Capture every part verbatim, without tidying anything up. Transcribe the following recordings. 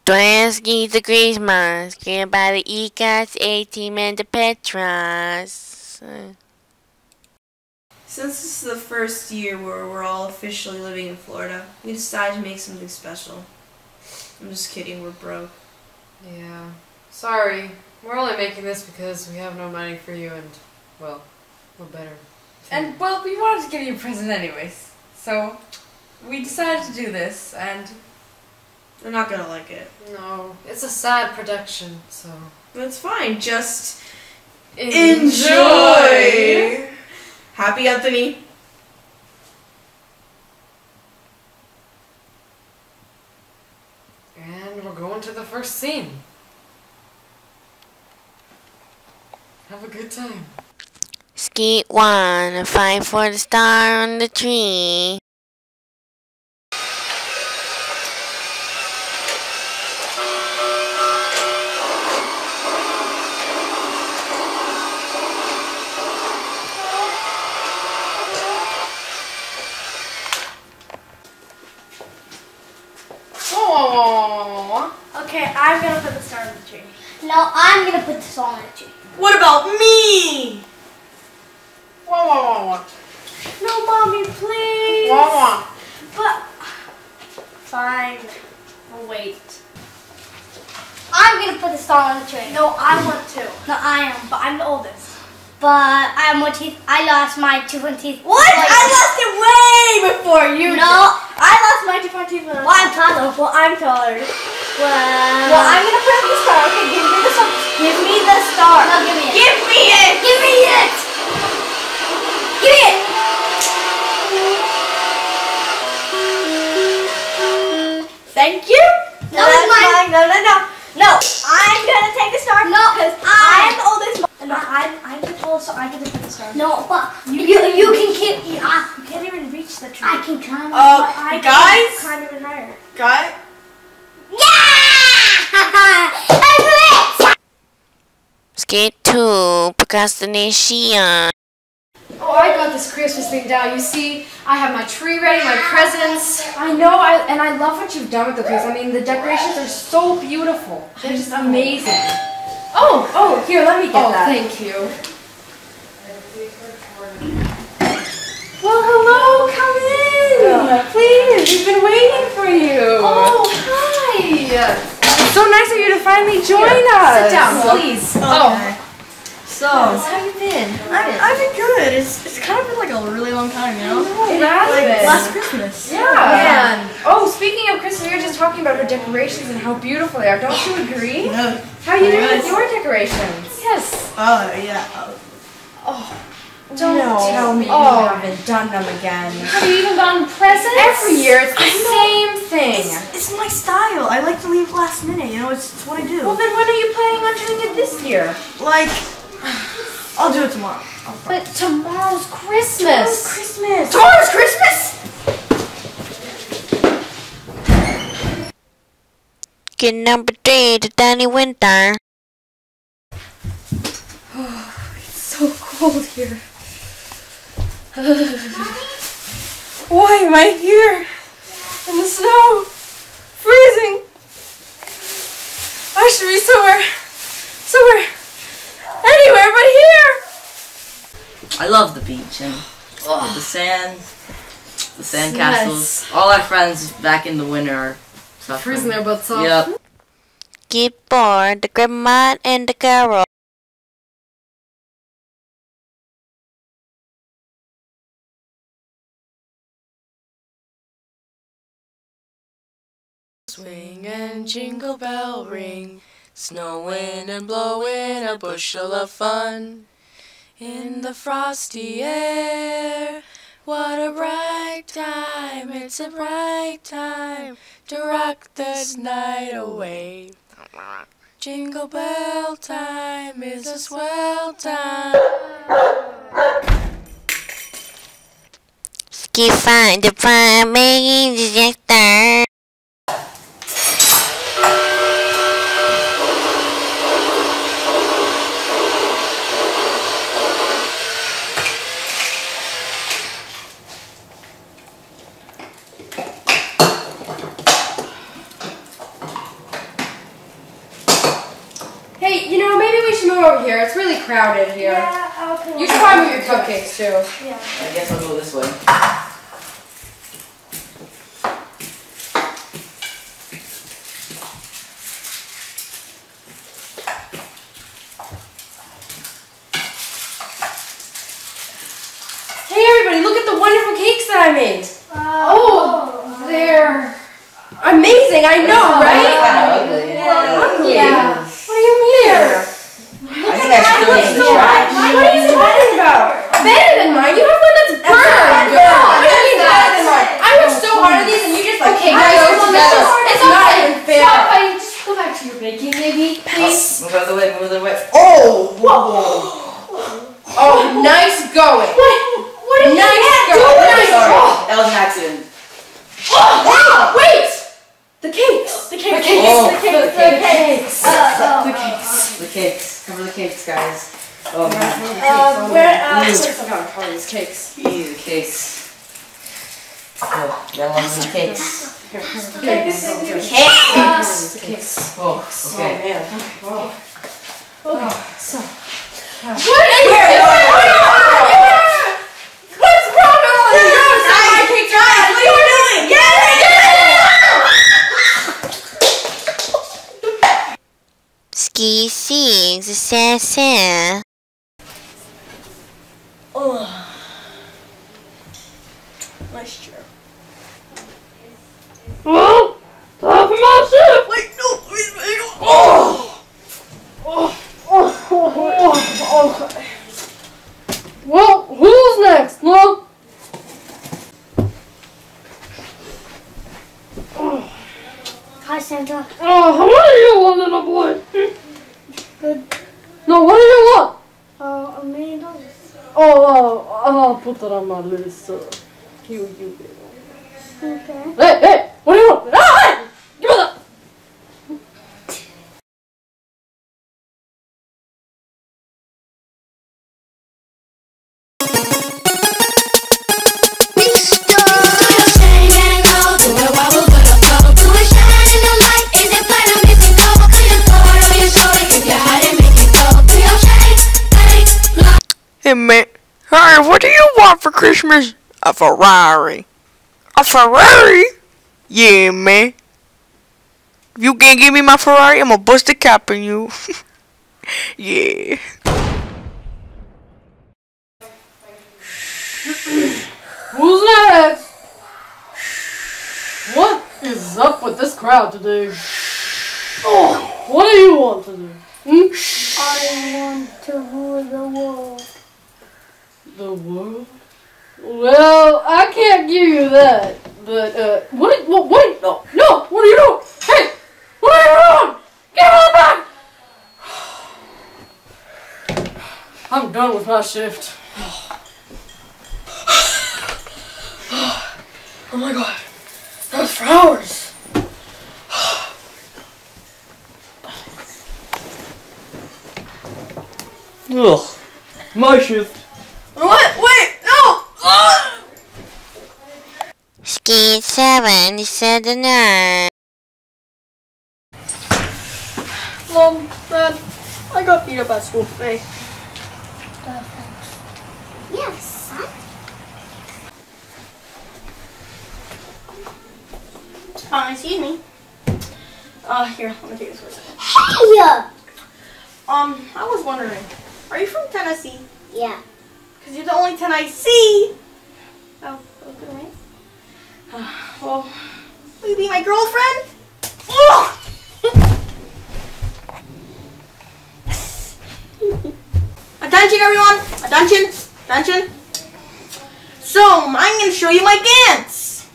Dwansky the Christmas, created by the E-Cats, A-Team, and the Petras. Since this is the first year where we're all officially living in Florida, we decided to make something special. I'm just kidding, we're broke. Yeah. Sorry. We're only making this because we have no money for you and, well, we're better. And, well, we wanted to give you a present anyways. So, we decided to do this, and They're not gonna like it. No, it's a sad production, so... That's fine, just enjoy! enjoy. Happy, Anthony? And we're going to the first scene. Have a good time. Skeet one, fight for the star on the tree. Okay, I'm gonna put the star on the tree. No, I'm gonna put the song on the tree. What about me? Wah, wah, wah, wah. No, mommy, please. Wah, wah. But fine, I'll wait. I'm gonna put the star on the tree. No, I want to. No, I am. But I'm the oldest. But I have more teeth. I lost my two front teeth. What? I lost it way before you. No. did. I lost my two front teeth. Well, I'm taller. Well, I'm taller. Well, Well, I'm gonna put up the star. Okay, give me the star. Give me the star. No, give me it. Give me it. Give me it. Give me it. Thank you. No, That's it's mine. No, no, no. No, I'm gonna take the star. No, because I- I'm the oldest. No, I'm I'm the oldest, so I get to put the star. No, but You you can- you can keep. You, ah, You can't even reach the tree. I can climb. Uh, But I guys? can climb even higher. Guy? Yeah! I quit. Skeet two, procrastination. Oh, I got this Christmas thing down. You see, I have my tree ready, my presents. I know, I and I love what you've done with the place. I mean, the decorations are so beautiful. They're just amazing. Oh, oh, here, let me get Oh, that. thank you. Well, hello, come in. Please, we've been waiting for you. Oh, hi. It's so nice of you to finally join us. Sit down, please. Okay. So, How you been? I've, I've been good. It's, it's kind of been like a really long time, you know? It has Like been. last Christmas. Yeah. Man. Oh, speaking of Christmas, we were just talking about her decorations and how beautiful they are. Don't you agree? Yeah. How are you doing Yes. with your decorations? Yes. Oh, yeah. Oh. Don't No. tell me Oh. you haven't done them again. Have you even gotten presents? Every year it's the same thing. It's, it's my style. I like to leave last minute, you know? It's, it's what I do. Well, then when are you planning on doing it this year? Like, I'll do it tomorrow. But tomorrow's Christmas. Christmas. Tomorrow's Christmas? Kid number three, the Danny Winter. It's so cold here. Why am I here? In the snow. Freezing. I should be somewhere, somewhere, anywhere but here. I love the beach and the sand, the sand castles. All our friends back in the winter are suffering. Freezing their butts off. Yep. Get bored, the grandma and the carol. Swing and jingle bell ring, snowing and blowing a bushel of fun. In the frosty air, what a bright time, it's a bright time to rock this night away. Jingle bell time is a swell time. Skeet five, the prime making disaster. move over here. It's really crowded here. Yeah, okay. You should probably move your cupcakes too. Yeah. I guess I'll go this way. Hey everybody, look at the wonderful cakes that I made. Oh, They're amazing, I know, right? Ugly. Yeah. What do you mean? I think I should throw it in the trash. What are you talking about? Better than mine? You have one that's burned. What do you mean better than mine? I worked so hard on these and you just like Okay, guys, guys, go it's together. okay. It's not even fair. Stop fighting. Just go back to your baking, maybe, please. Move out of the way, move out of the way. Oh! Whoa. Oh, nice going. What? What are you Nice doing? going. Sorry, Nice sorry. going. That was an accident. Oh, wait! The cakes. The cakes. Oh. The cakes. The cakes. Uh, uh, The cakes. The cakes. Cover the cakes, guys. Oh man. uh, where? Uh, I gotta cover these cakes. Easy, the cakes. Oh, gotta love some cakes. Cakes. Cakes! The cakes. Oh, okay. man. Oh. Okay. So. What is it? What's wrong with all of you? My cakes are hot. What are you doing? Get it! Ski sings, assassin. Oh. Nice chair. Well, time for my shift. Wait, no, please, please. Oh. Oh. Oh. Okay. Well, who's next, Mom? Hi, Santa. Oh, what do you want, little boy? Good. No, what do you want? Uh, a million dollars. Oh, uh, I'll put that on my list. Uh, you, you, you. Okay. Hey, hey, what do you want? Ah, hey, give me that. Hey man, hi, what do you want for Christmas? A Ferrari. A Ferrari? Yeah, man. If you can't give me my Ferrari, I'm gonna bust a cap on you. Yeah. Who's next? What is up with this crowd today? Oh, what do you want to do? Hmm? I want to rule the world. The world? Well, I can't give you that. But, uh, what? What? What? No, no! What are you doing? Hey! What are you doing? Get on back! I'm done with my shift. Oh my god. That was for hours. Ugh. My shift. What? Wait, no! Ah! Ski seven, seven, nine. Mom, Dad, I got beat up at school today. Yes, son. Uh, excuse me. Uh, here, let me take this for a second. Hey! Um, I was wondering, are you from Tennessee? Yeah. Because you're the only ten I see. Oh, okay, right? Uh, well, will you be my girlfriend? Oh! Attention, everyone! Attention! Attention! So, I'm going to show you my dance.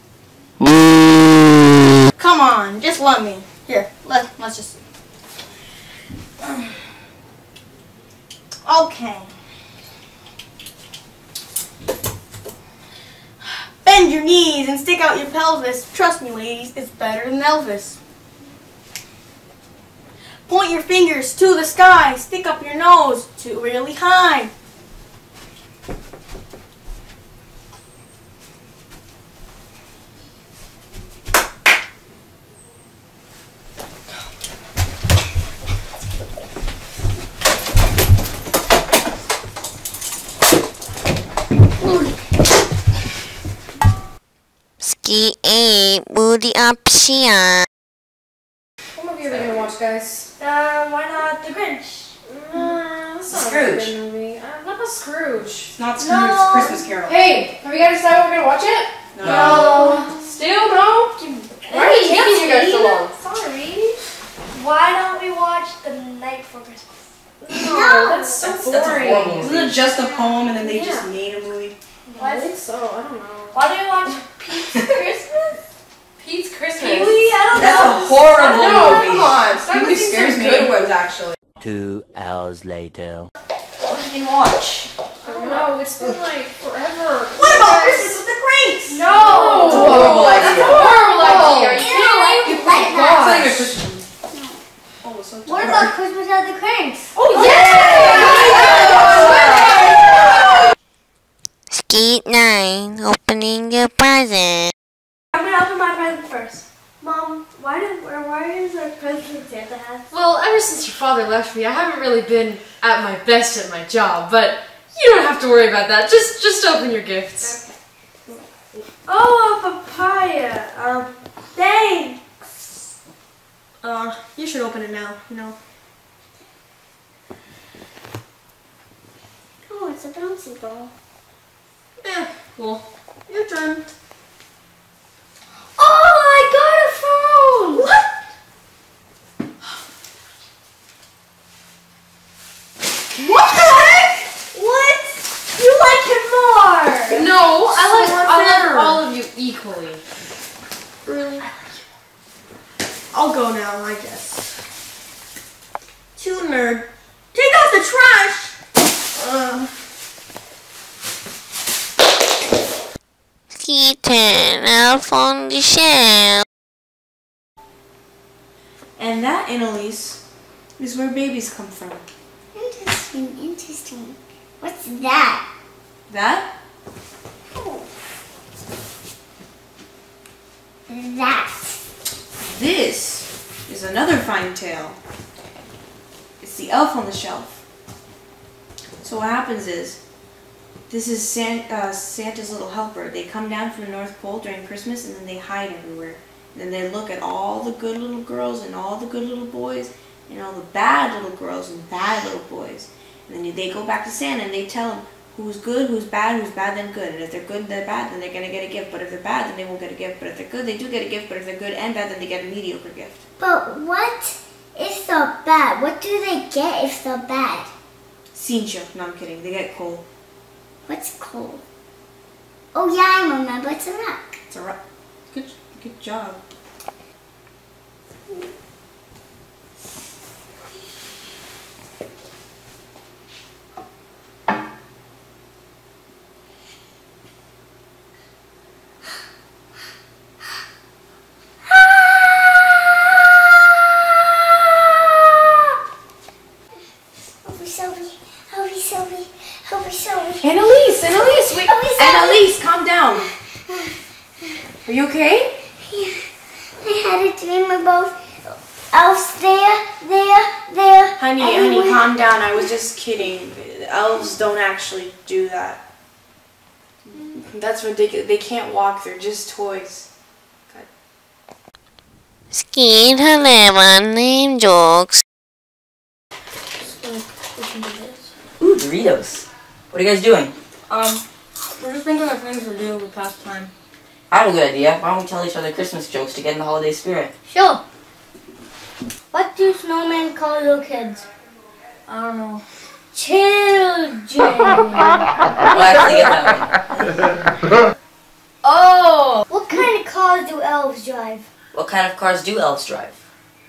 Come on, just let me. Here, let, let's just see. Okay. Bend your knees and stick out your pelvis. Trust me, ladies, it's better than Elvis. Point your fingers to the sky. Stick up your nose to really high. to the option. What movie are we gonna watch, guys? Uh, why not The Grinch? Uh, that's not a Scrooge. good movie. Uh, what about Scrooge? It's not Scrooge, No. it's Christmas Carol. Hey, have you guys decided what we're gonna watch it? No. Still no? Why are you taking you guys so long? Sorry. Why don't we watch The Night Before Christmas? No, that's so That's- that's a boring. horrible Isn't it just a poem and then they Yeah. just made a movie? I think so. I don't know. Why don't we watch Pete's Christmas? Pete's Christmas. Pee-wee? I don't That's know. a horrible No, movie. come on. Start Pee-wee missing scares some me. good ones, actually. Two hours later. What did you watch? I don't know. It's been like forever. What about Christmas with the Cranks? No. It's a horrible That's idea. a horrible idea. Are you Ew, kidding I me? don't like Oh, that. my It's not even gosh. Christmas. Oh, it's so What dark. about Christmas at the Cranks? Oh, yeah! Skate nine, opening your present. I'm gonna open my present first. Mom, why did why is our present in Santa hat? Well, ever since your father left me, I haven't really been at my best at my job, but you don't have to worry about that. Just just open your gifts. Oh, a papaya. Um, thanks. Uh, you should open it now, you know. Oh, it's a bouncy ball. Yeah, cool. Your turn. Oh, I got a phone. What? What the heck? What? You like him more? No, I like So I unfair. love all of you equally. Really? I'll go now, I guess. Too nerd. Take out the trash! Uh, Kitten, elf on the shelf. And that, Annalise, is where babies come from. Interesting, interesting. What's that? That? That. This is another fine tale. It's the elf on the shelf. So what happens is, this is San, uh, Santa's little helper. They come down from the North Pole during Christmas and then they hide everywhere. And then they look at all the good little girls and all the good little boys and all the bad little girls and bad little boys. And then they go back to Santa and they tell him who's good, who's bad, who's bad, then good. And if they're good and they're bad, then they're going to get a gift. But if they're bad, then they won't get a gift. But if they're good, they do get a gift. But if they're good and bad, then they get a mediocre gift. But what if they're bad? What do they get if they're bad? Cincha. No, I'm kidding. They get coal. What's coal? Oh yeah, I remember. It's a rock. It's a rock. Good, good job. Hurry, Sylvie. Hurry, Sylvie. Hurry, Sylvie. Annalise, Annalise, wait. Hurry, Sylvie. Annalise, calm down. Are you okay? I had a dream about elves there, there, there. honey, and honey, we- calm down. I was just kidding. Elves don't actually do that. That's ridiculous. They can't walk. They're just toys. Skate eleven, name jokes. Ooh, Doritos. What are you guys doing? Um, we're just thinking of things to do to pass time. I have a good idea. Why don't we tell each other Christmas jokes to get in the holiday spirit? Sure. What do snowmen call little kids? I don't know. Children. We'll actually get that one. Oh. What kind of cars do elves drive? What kind of cars do elves drive?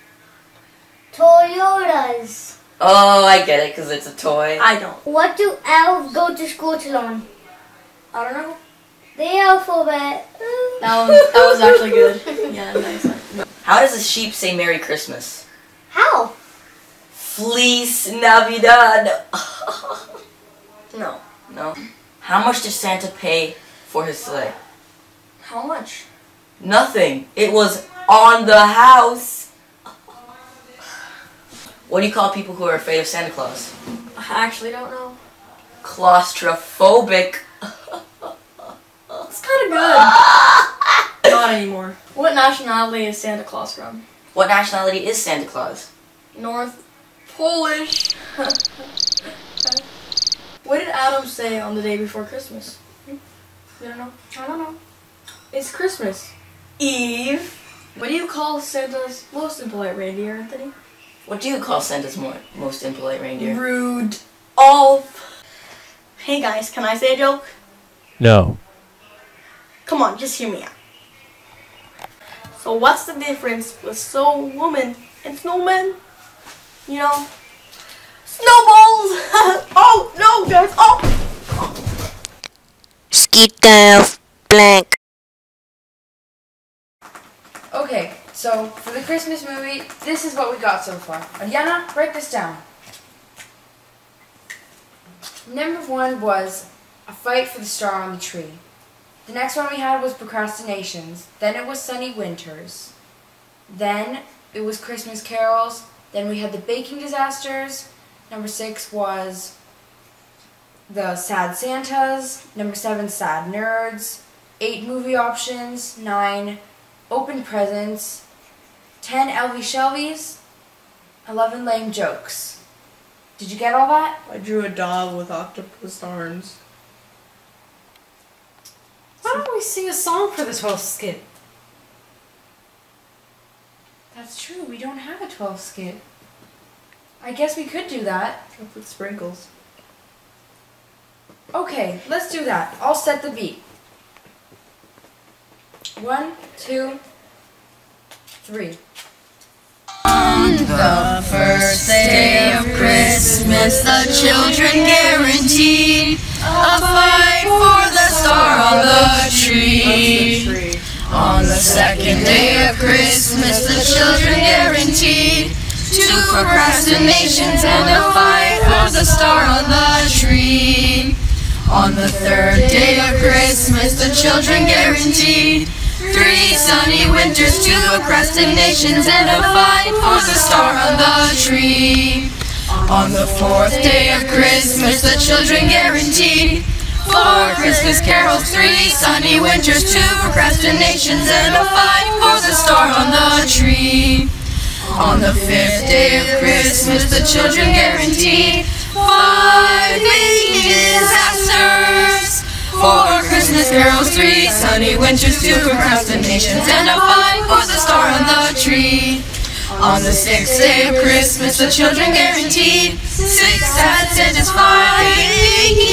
Toyotas. Oh, I get it, because it's a toy. I don't. What do elves go to school to learn? I don't know. The alphabet. That was that was actually good. Yeah, nice. How does a sheep say Merry Christmas? How? Feliz Navidad. No. No. How much does Santa pay for his sleigh? How much? Nothing. It was on the house. What do you call people who are afraid of Santa Claus? I actually don't know. Claustrophobic. It's kind of good. Not anymore. What nationality is Santa Claus from? What nationality is Santa Claus? North Polish. What did Adam say on the day before Christmas? Hmm? You don't know? I don't know. It's Christmas Eve. What do you call Santa's most impolite reindeer, Anthony? What do you call Santa's more, most impolite reindeer? Rude. All. Hey guys, can I say a joke? No. Come on, just hear me out. So what's the difference with snow woman and snowman? You know, snowballs. Oh no, guys! Oh. Skeeter blank. Okay, so for the Christmas movie, this is what we got so far. Ariana, write this down. Number one was A Fight for the Star on the Tree. The next one we had was Procrastinations. Then it was Sunny Winters. Then it was Christmas Carols. Then we had The Baking Disasters. Number six was The Sad Santas. Number seven, Sad Nerds. Eight, Movie Options. Nine, Open Presents. Ten, Elvie Shelvies. Eleven, Lame Jokes. Did you get all that? I drew a dog with octopus arms. Why don't we sing a song for the twelfth skit? That's true, we don't have a twelve skit. I guess we could do that. With sprinkles. Okay, let's do that. I'll set the beat. One, two, three. On the first day of Christmas, the children guaranteed a fight for the star on the tree. On the second day of Christmas, the children guaranteed two procrastinations and a fight for the star on the tree. On the third day of Christmas, the children guaranteed three sunny winters, two procrastinations, and a fight for the star on the tree. On the fourth day of Christmas, the children guaranteed four Christmas carols, three sunny winters, two procrastinations, and a fight for the star on the tree. On the fifth day of Christmas, the children guaranteed five baking disasters, four Christmas carols, three sunny winters, two procrastinations, and a fight for the star on the tree. On the sixth day of Christmas, the children guaranteed six sad Santas, five baking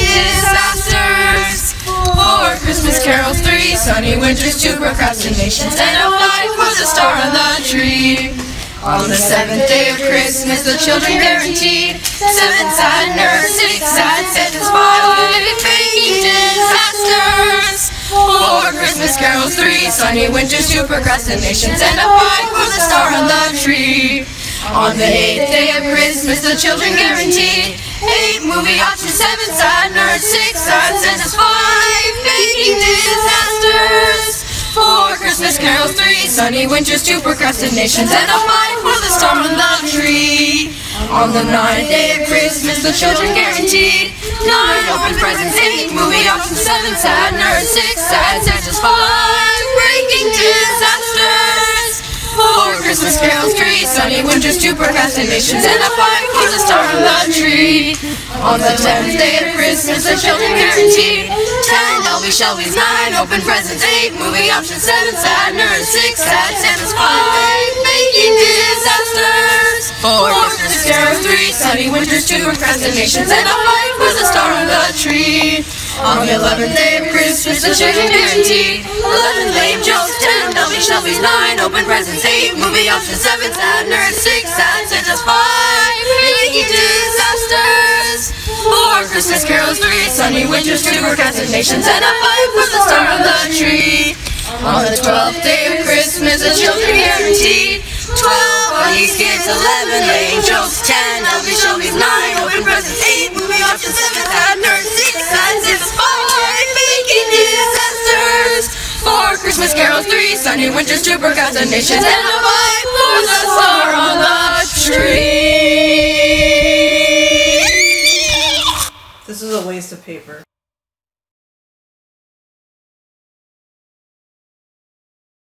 disasters, four Christmas carols, three sunny winters, two procrastinations, and a fight for the star on the tree. On the seventh day of Christmas, the children guaranteed seven sad nerds, six sad Santas, five baking disasters, four Christmas carols, three sunny winters, two procrastinations, and a fight for the star on the tree. On the eighth day of Christmas, the children guaranteed eight movie options, seven sad nerds, six sad Santas, five baking disasters, four Christmas carols, three sunny winters, two procrastinations, and a fight for the star on the tree. On the ninth day of Christmas, the children guaranteed nine open presents, eight movie options, seven sad nerds, six sad Santas, five breaking disasters, four Christmas carols, three sunny winters, two procrastinations, and a fight for the star on the tree. On the tenth day of Christmas, the children guaranteed ten Elvie Shelvies, nine open presents, eight movie options, seven sad nerds, six sad Santas, five baking disasters, four Christmas carols, three sunny winters, two procrastinations, and a fight for the star on the tree. On the eleventh day of Christmas, the children guaranteed eleven lame jokes, ten Elvie Shelvies, nine open presents, eight movie options, seven sad nerds, six sad Santas, five baking disasters, four Christmas carols, three sunny winters, two procrastinations, and a fight for the star on the tree. On the twelfth day of Christmas, the children guaranteed twelve funny skits, eleven lame jokes, ten Elvie Shelvies, nine open presents, eight movie options, seven sad nerds, six sad Santas, five baking disasters, four Christmas carols, three sunny winters, two procrastinations, and a fight for the star on the tree. This is a waste of paper.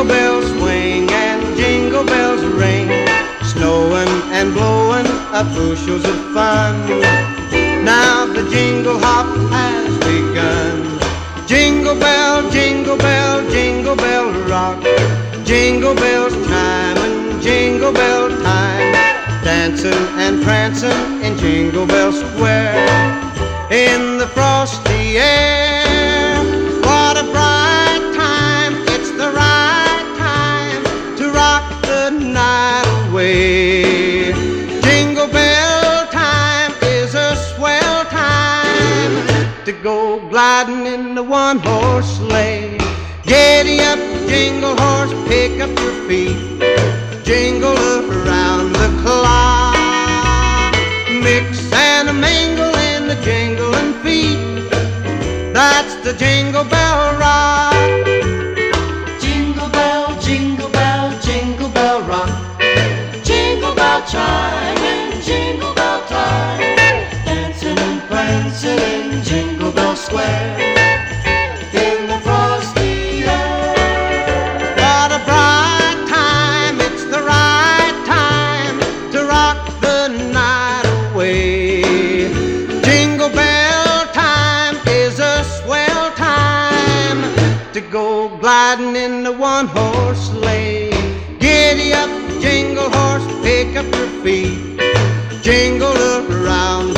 Jingle bells swing and jingle bells ring, snowing and blowing up bushels of fun. Now the jingle hop has begun. Jingle bell, jingle bell, jingle bell rock, jingle bells chime and jingle bell time, dancing and prancing in Jingle Bell Square. In the frosty air, what a bright time, it's the right time to rock the night away. Jingle bell time is a swell time to go gliding in the one-horse sleigh. Giddy up, jingle horse, pick up your feet, jingle around the clock. Mix and a mingle in the jingling feet, that's the Jingle Bell Rock. Jingle bell, jingle bell, jingle bell rock, jingle bell chime and jingle bell time, dancing and prancing in Jingle Bell Square. In the frosty air, what a bright time, it's the right time to rock the night away. Jingle bell time is a swell time to go gliding in the one-horse sleigh. Giddy up, jingle horse, pick up your feet, jingle around